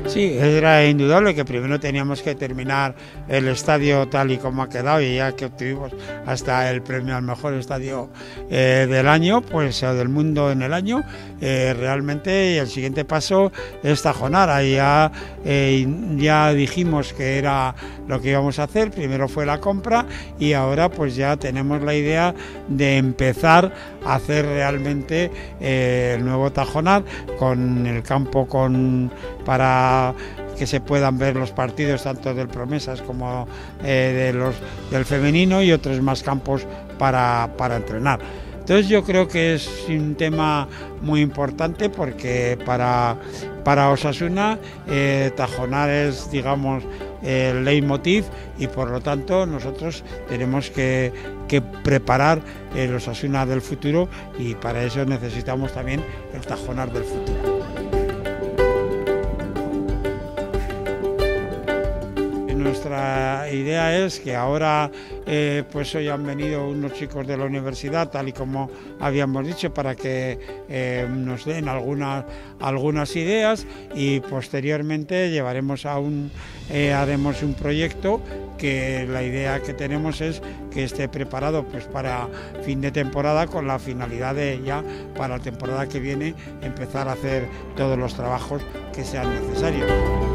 Sí, era indudable que primero teníamos que terminar el estadio tal y como ha quedado, y ya que obtuvimos hasta el premio al mejor estadio del año, pues del mundo en el año, realmente el siguiente paso es Tajonar. Ahí ya dijimos que era lo que íbamos a hacer. Primero fue la compra y ahora pues ya tenemos la idea de empezar a hacer realmente el nuevo Tajonar, con el campo para que se puedan ver los partidos tanto del Promesas como del femenino, y otros más campos para entrenar. Entonces yo creo que es un tema muy importante, porque para Osasuna Tajonar es, digamos, el leitmotiv, y por lo tanto nosotros tenemos que preparar el Osasuna del futuro, y para eso necesitamos también el Tajonar del futuro. Nuestra idea es que ahora pues hoy han venido unos chicos de la universidad, tal y como habíamos dicho, para que nos den algunas ideas, y posteriormente haremos un proyecto que la idea que tenemos es que esté preparado pues para fin de temporada, con la finalidad de ya para la temporada que viene empezar a hacer todos los trabajos que sean necesarios.